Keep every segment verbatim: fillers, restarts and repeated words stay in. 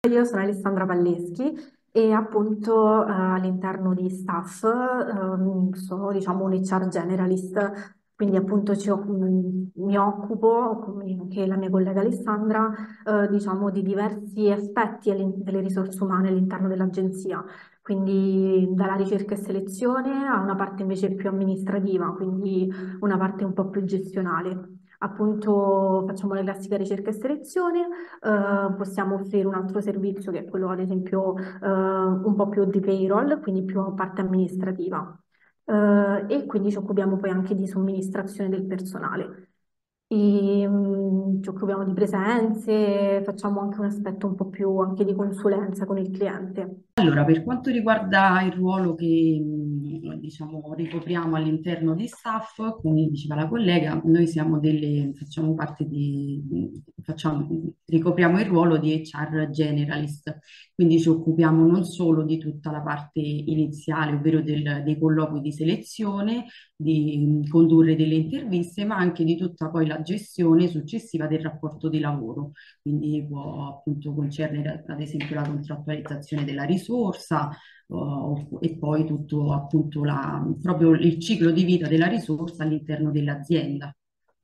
Io sono Alessandra Valleschi e appunto eh, all'interno di staff ehm, sono diciamo un H R generalist, quindi appunto ci oc- mh, mi occupo, come anche la mia collega Alessandra, eh, diciamo di diversi aspetti all'in- delle risorse umane all'interno dell'agenzia, quindi dalla ricerca e selezione a una parte invece più amministrativa, quindi una parte un po' più gestionale. Appunto facciamo la classica ricerca e selezione, eh, possiamo offrire un altro servizio che è quello, ad esempio, eh, un po' più di payroll, quindi più parte amministrativa. Eh, e quindi ci occupiamo poi anche di somministrazione del personale. E, mm, ci occupiamo di presenze, facciamo anche un aspetto un po' più anche di consulenza con il cliente. Allora, per quanto riguarda il ruolo che mh, diciamo, ricopriamo all'interno di staff, come diceva la collega, noi siamo delle, facciamo parte di, facciamo, ricopriamo il ruolo di H R generalist, quindi ci occupiamo non solo di tutta la parte iniziale, ovvero del- dei colloqui di selezione, di mh, condurre delle interviste, ma anche di tutta poi la gestione successiva del rapporto di lavoro, quindi può appunto concernere ad esempio la contrattualizzazione della risorsa o- e poi tutto appunto la- proprio il ciclo di vita della risorsa all'interno dell'azienda.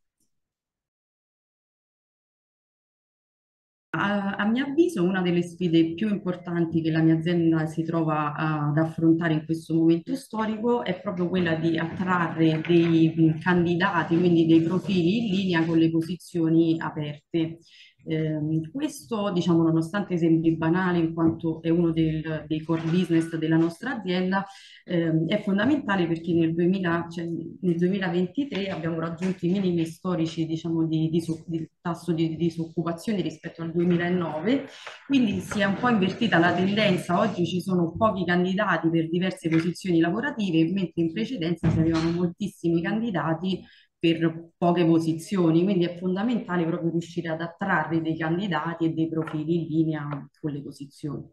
A, a mio avviso, una delle sfide più importanti che la mia azienda si trova a- ad affrontare in questo momento storico è proprio quella di attrarre dei mh, candidati, quindi dei profili in linea con le posizioni aperte. Ehm, questo, diciamo, nonostante sembri banale, in quanto è uno del- dei core business della nostra azienda, ehm, è fondamentale perché nel duemila, cioè, nel duemilaventitré abbiamo raggiunto i minimi storici, diciamo, di, diso- di tasso di disoccupazione rispetto al duemilanove, quindi si è un po' invertita la tendenza. Oggi ci sono pochi candidati per diverse posizioni lavorative, mentre in precedenza si avevano moltissimi candidati per poche posizioni, quindi è fondamentale proprio riuscire ad attrarre dei candidati e dei profili in linea con le posizioni.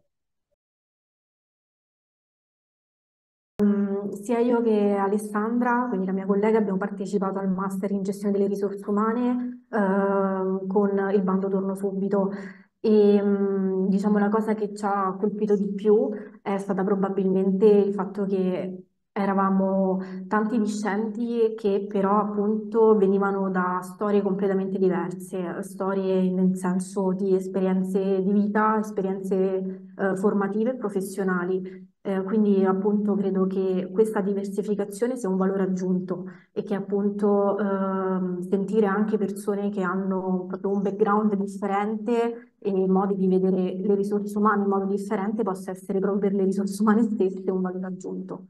Sia io che Alessandra, quindi la mia collega, abbiamo partecipato al master in gestione delle risorse umane ehm, con il bando Torno Subito e mh, diciamo la cosa che ci ha colpito di più è stata probabilmente il fatto che eravamo tanti discenti che però appunto venivano da storie completamente diverse, storie nel senso di esperienze di vita, esperienze eh, formative e professionali. Eh, quindi appunto credo che questa diversificazione sia un valore aggiunto e che appunto ehm, sentire anche persone che hanno proprio un background differente e modi di vedere le risorse umane in modo differente possa essere proprio per le risorse umane stesse un valore aggiunto.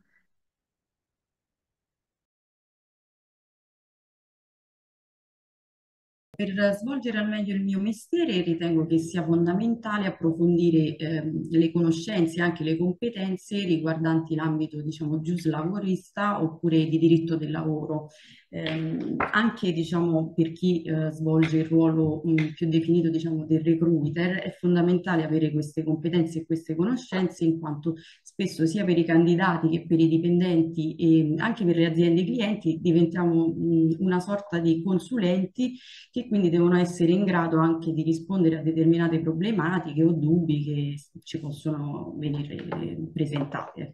Per svolgere al meglio il mio mestiere ritengo che sia fondamentale approfondire ehm, le conoscenze e anche le competenze riguardanti l'ambito, diciamo, giuslavorista oppure di diritto del lavoro. Ehm, anche, diciamo, per chi eh, svolge il ruolo mh, più definito, diciamo, del recruiter, è fondamentale avere queste competenze e queste conoscenze, in quanto spesso sia per i candidati che per i dipendenti e anche per le aziende clienti diventiamo mh, una sorta di consulenti che quindi devono essere in grado anche di rispondere a determinate problematiche o dubbi che ci possono venire eh, presentate.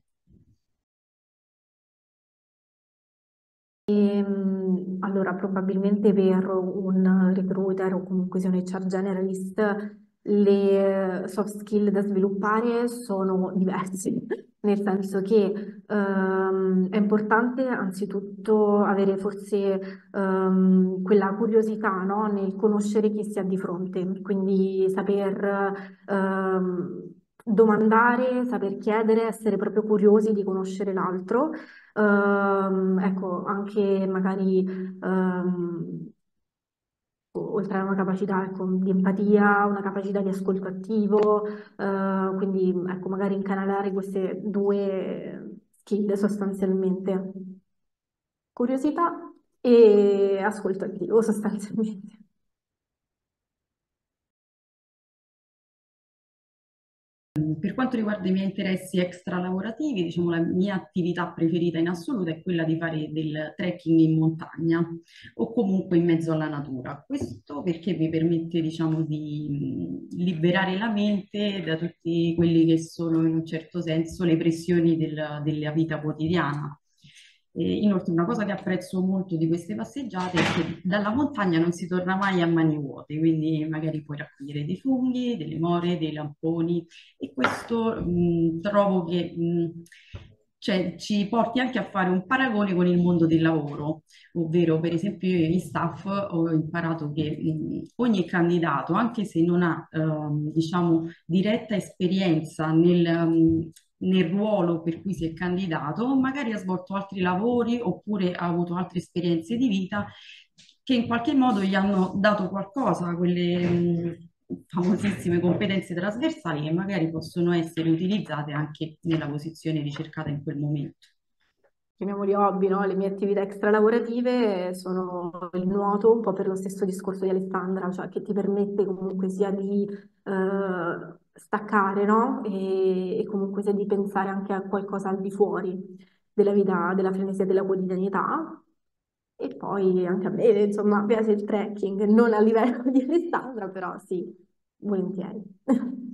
Ehm, allora, probabilmente per un recruiter o comunque sia un H R generalist, le soft skill da sviluppare sono diverse, nel senso che ehm, è importante anzitutto avere forse ehm, quella curiosità, no, nel conoscere chi si ha di fronte, quindi saper ehm, domandare, saper chiedere, essere proprio curiosi di conoscere l'altro. Ehm, ecco, anche magari ehm, o- oltre a una capacità, ecco, di empatia, una capacità di ascolto attivo, eh, quindi ecco, magari incanalare queste due skill sostanzialmente. Curiosità e ascolto attivo sostanzialmente. per quanto riguarda i miei interessi extra lavorativi, diciamo la mia attività preferita in assoluto è quella di fare del trekking in montagna o comunque in mezzo alla natura. Questo perché mi permette, diciamo, di mh, liberare la mente da tutti quelli che sono in un certo senso le pressioni del- della vita quotidiana. E inoltre, una cosa che apprezzo molto di queste passeggiate è che dalla montagna non si torna mai a mani vuote, quindi magari puoi raccogliere dei funghi, delle more, dei lamponi e questo mh, trovo che mh, cioè, ci porti anche a fare un paragone con il mondo del lavoro, ovvero per esempio io in staff ho imparato che mh, ogni candidato, anche se non ha ehm, diciamo diretta esperienza nel, mh, nel ruolo per cui si è candidato, magari ha svolto altri lavori oppure ha avuto altre esperienze di vita che in qualche modo gli hanno dato qualcosa, quelle mh, famosissime competenze trasversali che magari possono essere utilizzate anche nella posizione ricercata in quel momento. Chiamiamoli hobby, no? Le mie attività extralavorative sono il nuoto, un po' per lo stesso discorso di Alessandra, cioè che ti permette comunque sia di eh, staccare, no? E, e comunque sia di pensare anche a qualcosa al di fuori della vita, della frenesia della quotidianità. E poi anche a me, insomma, piace il trekking, non a livello di Alessandra, però sì, volentieri.